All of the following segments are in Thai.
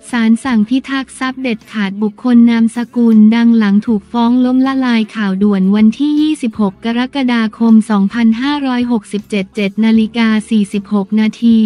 ศาลสั่งพิทักษ์ทรัพย์เด็ดขาดบุคคลนามสกุลดังหลังถูกฟ้องล้มละลายข่าวด่วนวันที่ 26 กรกฎาคม 2567 7:46 นาที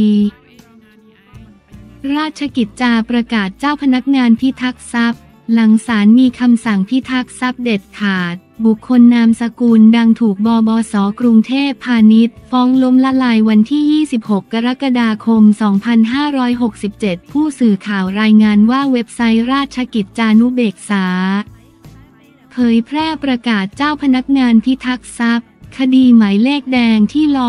ราชกิจจาประกาศเจ้าพนักงานพิทักษ์ทรัพย์หลังศาลมีคำสั่งพิทักษ์ทรัพย์เด็ดขาดบุคคลนามสกุลดังถูกบบส.กรุงเทพพาณิชย์ฟ้องล้มละลายวันที่ 26 กรกฎาคม 2567 ผู้สื่อข่าวรายงานว่าเว็บไซต์ราชกิจจานุเบกษาเผยแพร่ประกาศเจ้าพนักงานพิทักษ์ทรัพย์คดีหมายเลขแดงที่ล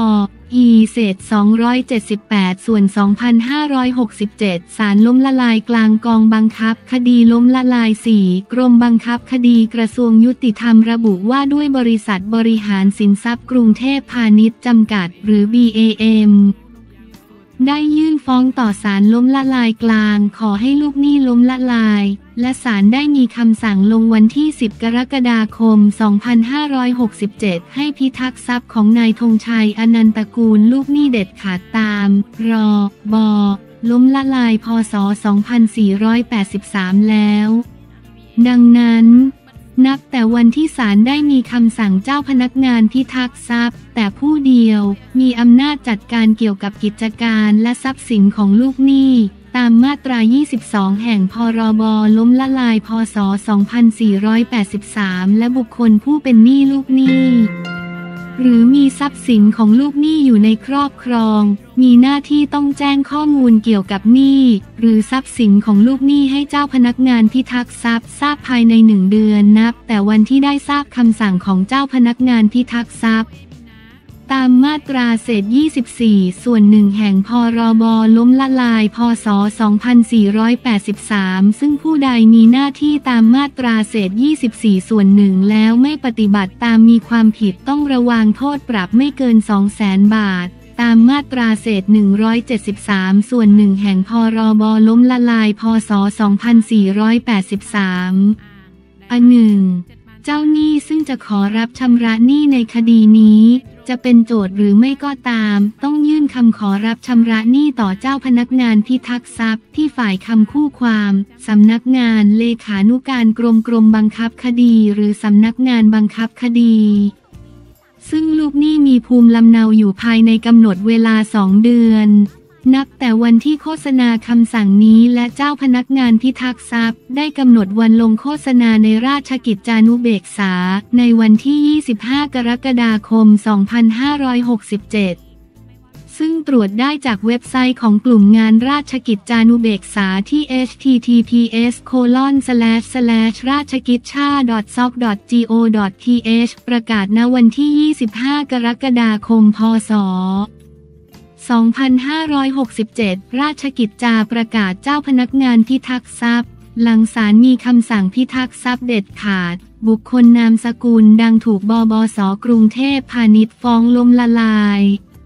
278 ส่วน 2567 ศาลล้มละลายกลางกองบังคับคดีล้มละลาย 4 กรมบังคับคดีกระทรวงยุติธรรมระบุว่าด้วยบริษัทบริหารสินทรัพย์กรุงเทพพาณิชย์จำกัดหรือ BAM ได้ยื่นฟ้องต่อศาลล้มละลายกลางขอให้ลูกหนี้ล้มละลายและศาลได้มีคำสั่งลงวันที่ 10 กรกฎาคม 2567 ให้พิทักษ์ทรัพย์ของนายธงชัยอนันตกูลลูกหนี้เด็ดขาดตามรบล้มละลายพ.ศ. 2483 แล้วดังนั้นนับแต่วันที่ศาลได้มีคำสั่งเจ้าพนักงานพิทักษ์ทรัพย์แต่ผู้เดียวมีอำนาจจัดการเกี่ยวกับกิจการและทรัพย์สินของลูกหนี้ตามมาตรา 22 แห่งพรบ.ล้มละลายพ.ศ. 2483 และบุคคลผู้เป็นหนี้ลูกหนี้หรือมีทรัพย์สินของลูกหนี้อยู่ในครอบครองมีหน้าที่ต้องแจ้งข้อมูลเกี่ยวกับหนี้หรือทรัพย์สินของลูกหนี้ให้เจ้าพนักงานพิทักษ์ทรัพย์ทราบภายใน1 เดือนนับแต่วันที่ได้ทราบคำสั่งของเจ้าพนักงานพิทักษ์ทรัพย์ตามมาตราเศษ 24 ส่วน 1 แห่งพรบ.ล้มละลายพ.ศ. 2483 ซึ่งผู้ใดมีหน้าที่ตามมาตราเศษ 24 ส่วน 1 แล้วไม่ปฏิบัติตามมีความผิดต้องระวางโทษปรับไม่เกิน 200,000 บาทตามมาตราเศษ 173 ส่วน 1 แห่งพรบ.ล้มละลายพ.ศ. 2483 อัน 1. เจ้าหนี้ซึ่งจะขอรับชำระหนี้ในคดีนี้จะเป็นโจทก์หรือไม่ก็ตามต้องยื่นคำขอรับชำระหนี้ต่อเจ้าพนักงานพิทักษ์ทรัพย์ที่ฝ่ายคำคู่ความสำนักงานเลขานุการกรมบังคับคดีหรือสำนักงานบังคับคดีซึ่งลูกหนี้มีภูมิลำเนาอยู่ภายในกำหนดเวลา2 เดือนนับแต่วันที่โฆษณาคำสั่งนี้และเจ้าพนักงานพิทักษ์ทรัพย์ได้กำหนดวันลงโฆษณาในราชกิจจานุเบกษาในวันที่ 25 กรกฎาคม 2567 ซึ่งตรวจได้จากเว็บไซต์ของกลุ่มงานราชกิจจานุเบกษาที่ https://rachakitcha.soc.go.th ประกาศณวันที่ 25 กรกฎาคม พ.ศ. 2567 ราชกิจจาประกาศเจ้าพนักงานพิทักษ์ทรัพย์หลังศาลมีคำสั่งพิทักษ์ทรัพย์เด็ดขาดบุคคลนามสกุลดังถูกบบส.กรุงเทพพาณิชย์ฟ้องล้มละลาย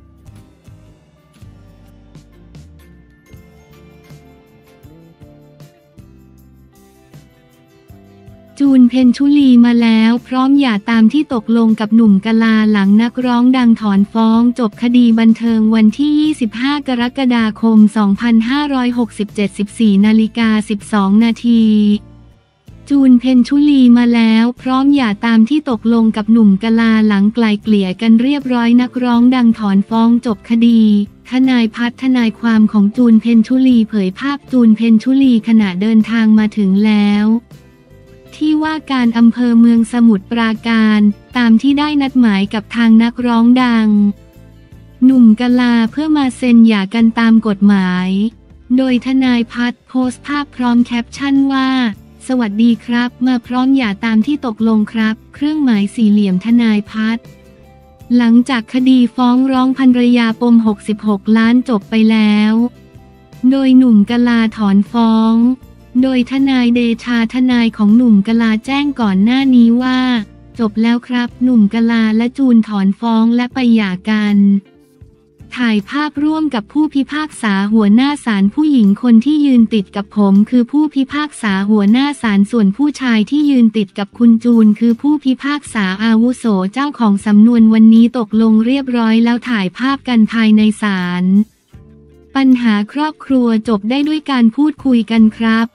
จูน เพ็ญชุลีมาแล้วพร้อมหย่าตามที่ตกลงกับหนุ่มกะลาหลังนักร้องดังถอนฟ้องจบคดีบันเทิงวันที่ 25 กรกฎาคม 2567 14:12 นาทีจูน เพ็ญชุลีมาแล้วพร้อมหย่าตามที่ตกลงกับหนุ่มกะลาหลังไกล่เกลี่ยกันเรียบร้อยนักร้องดังถอนฟ้องจบคดีทนายพัฒน์ทนายความของจูน เพ็ญชุลีเผยภาพจูน เพ็ญชุลีขณะเดินทางมาถึงแล้วที่ว่าการอำเภอเมืองสมุทรปราการตามที่ได้นัดหมายกับทางนักร้องดังหนุ่มกะลาเพื่อมาเซ็นหย่ากันตามกฎหมายโดยทนายพัฒน์โพสต์ภาพพร้อมแคปชั่นว่าสวัสดีครับมาพร้อมหย่าตามที่ตกลงครับเครื่องหมายสี่เหลี่ยมทนายพัฒน์หลังจากคดีฟ้องร้องภรรยาปม66 ล้านจบไปแล้วโดยหนุ่มกะลาถอนฟ้องโดยทนายเดชาทนายของหนุ่มกะลาแจ้งก่อนหน้านี้ว่าจบแล้วครับหนุ่มกะลาและจูนถอนฟ้องและไปหย่ากันถ่ายภาพร่วมกับผู้พิพากษาหัวหน้าศาลผู้หญิงคนที่ยืนติดกับผมคือผู้พิพากษาหัวหน้าศาลส่วนผู้ชายที่ยืนติดกับคุณจูนคือผู้พิพากษาอาวุโสเจ้าของสำนวนวันนี้ตกลงเรียบร้อยแล้วถ่ายภาพกันภายในศาลปัญหาครอบครัวจบได้ด้วยการพูดคุยกันครับ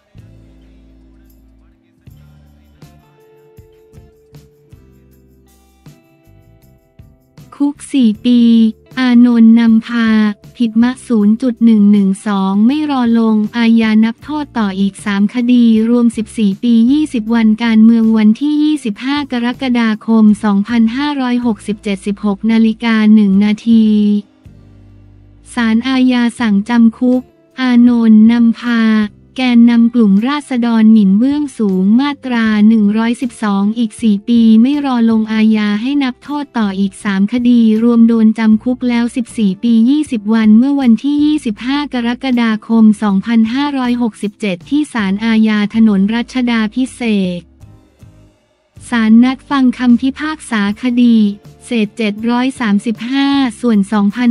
คุก4 ปีอานนท์นำพาผิดมา 0.112 ไม่รอลงอาญานับโทษต่ออีก3 คดีรวม14 ปี 20 วันการเมืองวันที่ 25 กรกฎาคม 2567 16:01 นาทีศาลอาญาสั่งจำคุกอานนท์นำพาแกนนำกลุ่มราษฎรหมิ่นเบื้องสูงมาตรา 112 อีก 4 ปีไม่รอลงอาญาให้นับโทษต่ออีก3 คดีรวมโดนจำคุกแล้ว14 ปี 20 วันเมื่อวันที่ 25 กรกฎาคม 2567 ที่ศาลอาญาถนนรัชดาภิเษกศาลนัดฟังคำพิพากษาคดีเศษ735 ส่วน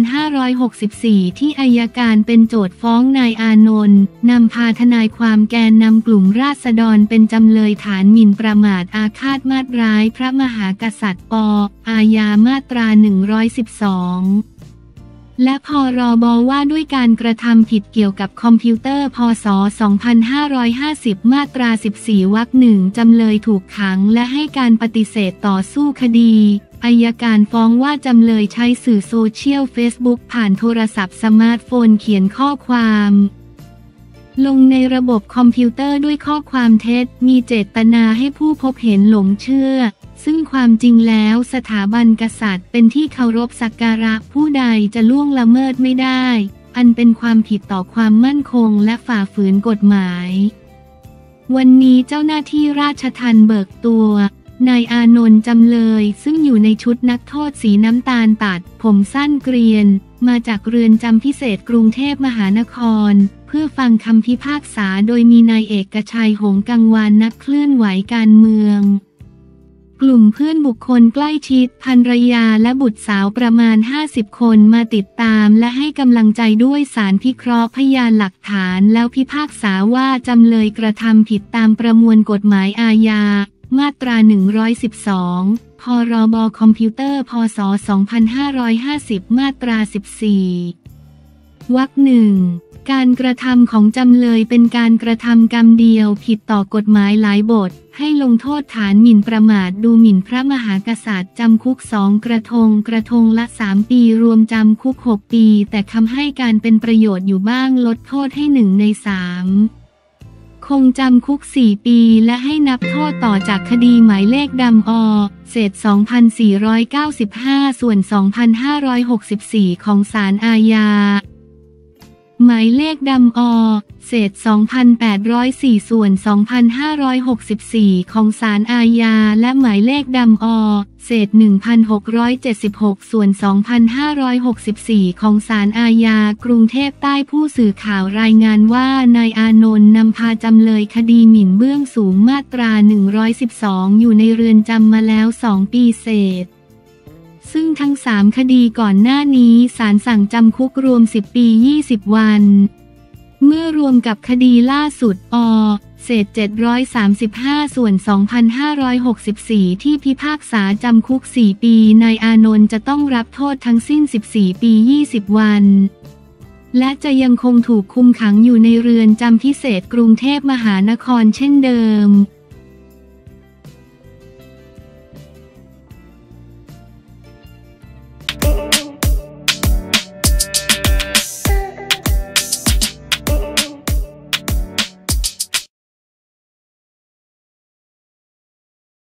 2564 ที่อัยการเป็นโจทก์ฟ้องนายอานนท์นำพาทนายความแกนนำกลุ่มราษฎรเป็นจำเลยฐานหมิ่นประมาทอาฆาตมาตร้ายพระมหากษัตริย์ป.อาญามาตรา 112และพรบว่าด้วยการกระทำผิดเกี่ยวกับคอมพิวเตอร์พ.ศ. 2550 มาตรา 14 วรรค 1 จำเลยถูกขังและให้การปฏิเสธต่อสู้คดีอัยการฟ้องว่าจำเลยใช้สื่อโซเชียลเฟซบุ๊กผ่านโทรศัพท์สมาร์ทโฟนเขียนข้อความลงในระบบคอมพิวเตอร์ด้วยข้อความเท็จมีเจตนาให้ผู้พบเห็นหลงเชื่อซึ่งความจริงแล้วสถาบันกษัตริย์เป็นที่เคารพสักการะผู้ใดจะล่วงละเมิดไม่ได้อันเป็นความผิดต่อความมั่นคงและฝ่าฝืนกฎหมายวันนี้เจ้าหน้าที่ราชทัณฑ์เบิกตัวนายอานนท์จำเลยซึ่งอยู่ในชุดนักโทษสีน้ำตาลตัดผมสั้นเกรียนมาจากเรือนจำพิเศษกรุงเทพมหานครเพื่อฟังคำพิพากษาโดยมีนายเอกชัยหงส์กังวานนักเคลื่อนไหวการเมืองกลุ่มเพื่อนบุคคลใกล้ชิดภรรยาและบุตรสาวประมาณ50 คนมาติดตามและให้กำลังใจด้วยศาลพิเคราะห์พยานหลักฐานแล้วพิพากษาว่าจำเลยกระทำผิดตามประมวลกฎหมายอาญามาตรา 112 พรบคอมพิวเตอร์พ.ศ. 2550 มาตรา 14 วรรค 1 การกระทำของจำเลยเป็นการกระทำกรรมเดียวผิดต่อกฎหมายหลายบทให้ลงโทษฐานหมิ่นประมาทดูหมิ่นพระมหากษัตริย์จำคุก2 กระทงละ3 ปีรวมจำคุก6 ปีแต่คำให้การเป็นประโยชน์อยู่บ้างลดโทษให้1 ใน 3คงจำคุก4 ปีและให้นับโทษต่อจากคดีหมายเลขดำอ.เศษ2495 ส่วน 2564 ของศาลอาญาหมายเลขดำอ.เศษ2804 ส่วน 2564 ของศาลอาญาและหมายเลขดำอ.เศษ1676 ส่วน 2564 ของศาลอาญากรุงเทพใต้ผู้สื่อข่าวรายงานว่านายอานนท์นำพาจำเลยคดีหมิ่นเบื้องสูงมาตรา 112 อยู่ในเรือนจำมาแล้ว2 ปีเศษซึ่งทั้ง3 คดีก่อนหน้านี้ศาลสั่งจำคุกรวม10 ปี 20 วันเมื่อรวมกับคดีล่าสุดเศษ735 ส่วน 2564 ที่พิพากษาจำคุก4 ปีนายอานนท์จะต้องรับโทษทั้งสิ้น14 ปี 20 วันและจะยังคงถูกคุมขังอยู่ในเรือนจำพิเศษกรุงเทพมหานครเช่นเดิม